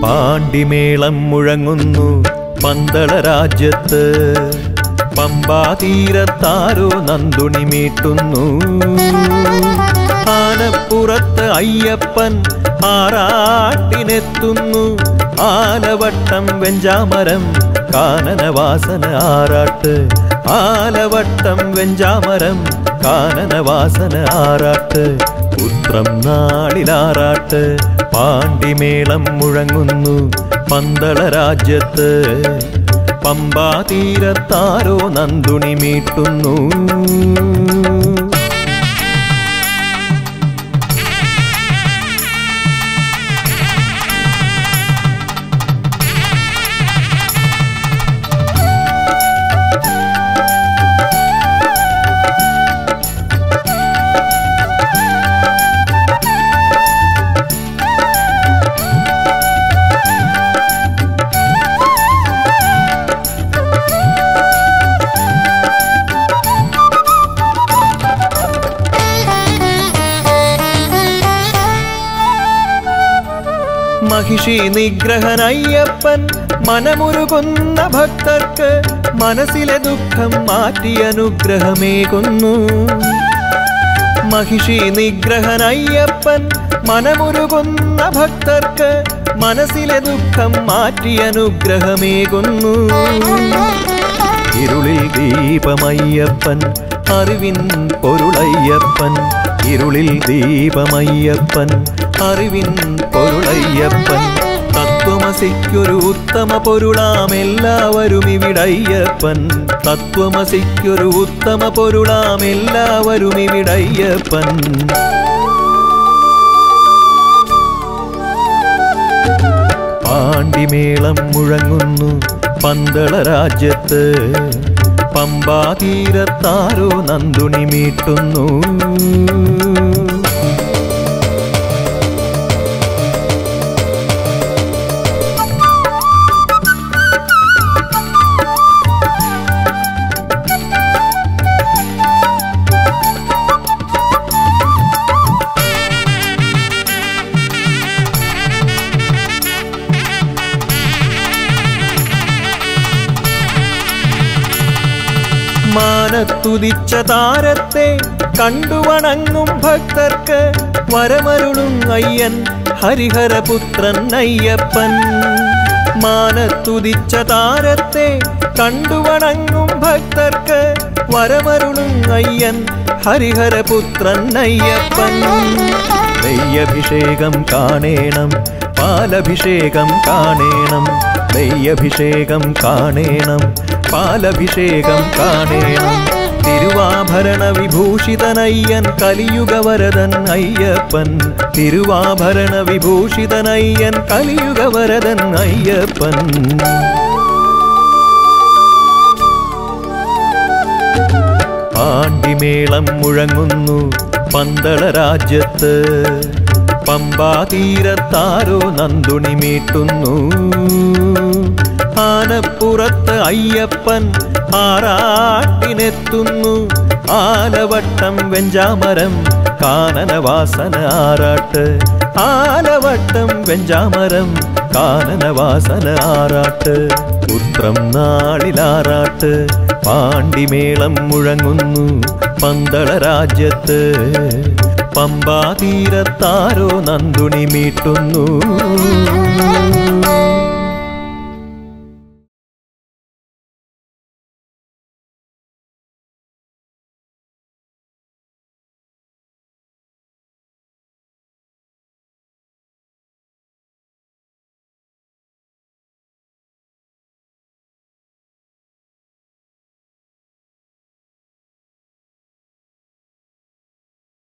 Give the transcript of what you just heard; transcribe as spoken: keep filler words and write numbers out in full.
പാണ്ടിമേളം മുഴങ്ങുന്നു പന്തള രാജ്യത്ത്, പമ്പാതീരത്താരോ നന്ദുണി മീട്ടുന്നു. ആനപ്പുറത്ത് അയ്യപ്പൻ ആറാട്ടിനെത്തുന്നു. ആലവട്ടം വെഞ്ചാമരം കാനനവാസന ആറാട്ട്, ആലവട്ടം വെഞ്ചാമരം കാനനവാസന ആറാട്ട്. ഉത്രം നാളിലാറാട്ട് പാണ്ടിമേളം മുഴങ്ങുന്നു പന്തള രാജ്യത്ത്, പമ്പാതീരത്താരോ നന്ദുണി മീട്ടുന്നു. മഹിഷി നിഗ്രഹനയ്യപ്പൻ മനമുരുകുന്ന ഭക്തർക്ക് മനസ്സിലെ ദുഃഖം മാറ്റി അനുഗ്രഹമേകുന്നു. മഹിഷി നിഗ്രഹനയ്യപ്പൻ മനമുരുകുന്ന ഭക്തർക്ക് മനസ്സിലെ ദുഃഖം മാറ്റി അനുഗ്രഹമേകുന്നു. ഇരുളിൽ ദീപമയ്യപ്പൻ അറിവിൻ പൊരുളയ്യപ്പൻ, ഇരുളിൽ ദീപമയ്യപ്പൻ അറിവിൻ പൊരുളയ്യപ്പൻ. തത്വമസിക്കൊരു ഉത്തമ പൊരുളാം എല്ലാവരും ഇവിടയ്യപ്പൻ, തത്വമസിക്കൊരു ഉത്തമ പൊരുളാം എല്ലാവരും ഇവിടയ്യപ്പൻ. പാണ്ടിമേളം മുഴങ്ങുന്നു പന്തള രാജ്യത്ത്, പമ്പാതീരത്താരോ നന്ദുണി മീട്ടുന്നു. മാനത്തുദിച്ച താരത്തെ കണ്ടുവണങ്ങും ഭക്തർക്ക് വരമരുളും അയ്യൻ ഹരിഹരപുത്രൻ അയ്യപ്പൻ. മാനത്തുദിച്ച താരത്തെ കണ്ടുവണങ്ങും ഭക്തർക്ക് വരമരുളും അയ്യൻ ഹരിഹരപുത്രൻ അയ്യപ്പൻ. നെയ്യഭിഷേകം കാണേണം പാലഭിഷേകം കാണേണം, നെയ്യഭിഷേകം കാണേണം പാലഭിഷേകം കാണേണം. തിരുവാഭരണ വിഭൂഷിതനയ്യൻ കലിയുഗവരദൻ അയ്യപ്പൻ, തിരുവാഭരണ വിഭൂഷിതനയ്യൻ കലിയുഗവരദൻ അയ്യപ്പൻ. പാണ്ടിമേളം മുഴങ്ങുന്നു പന്തള രാജ്യത്ത്, പമ്പാതീരത്താരോ നന്ദുണി മീട്ടുന്നു. ആനപ്പുറത്ത് അയ്യപ്പൻ ആറാട്ടിനെത്തുന്നു. ആലവട്ടം വെഞ്ചാമരം കാനനവാസന ആറാട്ട്, ആലവട്ടം വെഞ്ചാമരം കാനനവാസന ആറാട്ട്. ഉത്രം നാളിലാറാട്ട് പാണ്ടിമേളം മുഴങ്ങുന്നു പന്തള രാജ്യത്ത്, പമ്പാതീരത്താരോ നന്ദുണി മീട്ടുന്നു.